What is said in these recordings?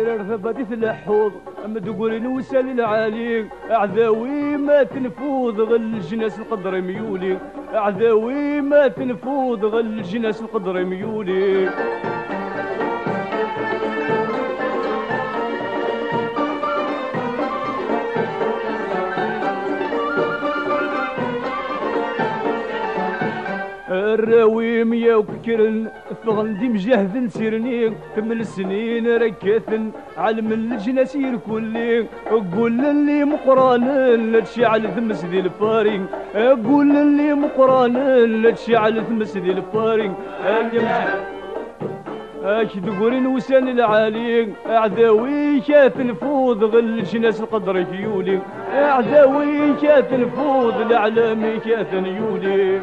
رثبتي تلحوظ مدقول نوسل العالي أعذاوي ما تنفوذ غل الجناس القدر ميولي أعذاوي ما تنفوذ غل الجناس القدر ميولي الراويم يا وكرن فغندي مجهد سيرني 8 سنين ركثن علم الجناس يركولي قول لي مقران لا تشعل ثمس ذي الفارين قول لي مقران لا تشعل ثمس ذي الفارين تقولين وسان العالي أعداوي كات نفوض غل الجناس القدر يولي أعداوي كات نفوض الأعلامي كات يولي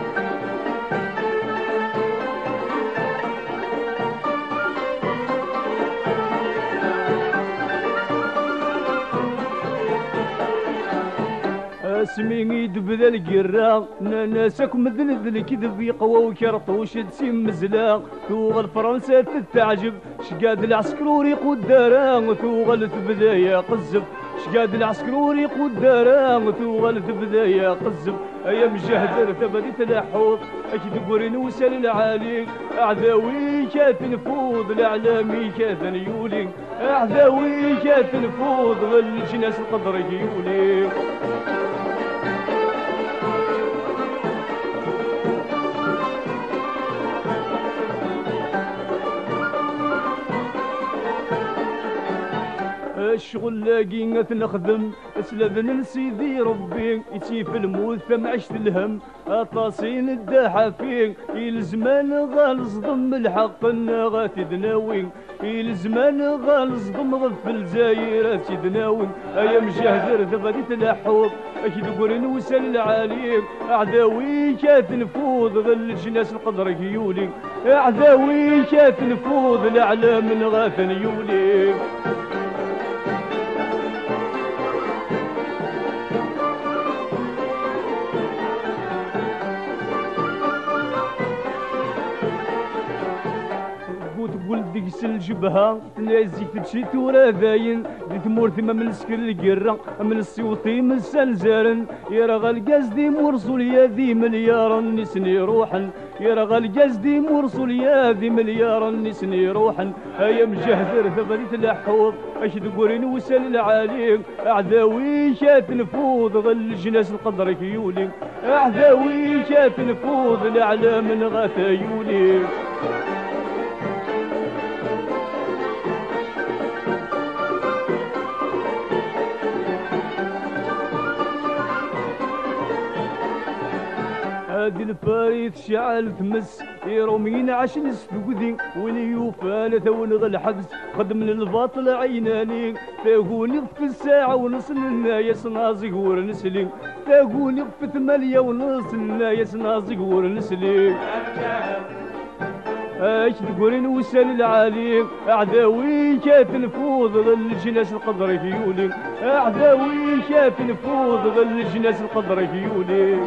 اسمي يدبذا القرا ناسك مثل الكذب يقوى وكرطوش تسيم مزلا ثوغل فرنسا تتعجب شقاد العسكروري قدارا ثوغل تبدا يا قزب شقاد العسكروري قدارا ثوغل تبدا يا قزب ايام جهدر ثبتي تلاحوظ اكيد قورين وسال العالي اعداوي كات نفوض الاعلامي كات يولي اعداوي كات نفوض الجناس القدر يولي الشغل لاقي نخدم اسلذن لسيدي ربي يتيف الموت ثم عشت الهم اطاسين الداحة فيه الزمان غالص ضم الحق غاتي دناوين الزمان غالص ضم غف الجزاير تدناوين ايام جهدر ثبتي تلاحوظ اكيد قورين وسال العالي اعداوي كات نفوض غل الجناس القدر يولي اعداوي كات نفوض الاعلام غاثن يولي تقول ديكس الجبهة تنازي تمشي تورا ذاين دي تمور ثم من سكر القرة من السيوطي من سنزارن يرغى القاز دي مرسول يا ذي مليار نسني روحا يرغى القاز دي مرسول يا ذي مليار نسني روحا ايام جهدر ثبتي تلاحوظ اشد قورين وسال العالي اعداوي كات نفوض غل الجناس القدر يولي اعداوي كات نفوض الاعلام غاثا يولي هادي الفاريت شعل تمس يرومين عشان سفقدي وليوفان ثون الحبس خدم الباطل عيناني تاقوني في الساعة ونص النايس نازق ورنسلي تاقوني في 8 ونص النايس نازق ورنسلي اش تقولين وسال العالي اعداوي كات نفوض غل الجناس القدر يولي اعداوي كات نفوض غل الجناس القدر يولي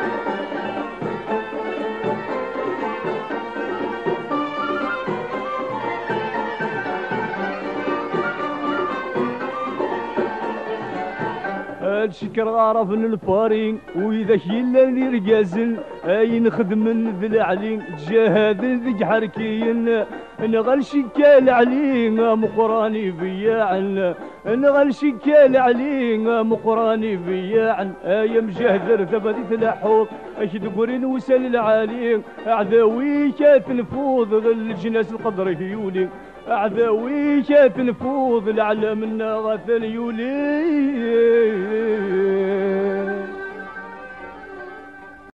الشكر عرف الفارين واذا كيلا اللي رقازن اي نخدم ذي العلي جهاد ذي حركين نغل شكال علينا مقراني بياعن نغل شكال علينا مقراني بياعن ايام جهدر ثبتي تلاحوظ اشد قورين وسال العالي اعداوي كات نفوض غل الجناس القدر يولي أعداوي كات نفوض الأعلام الناغث يولي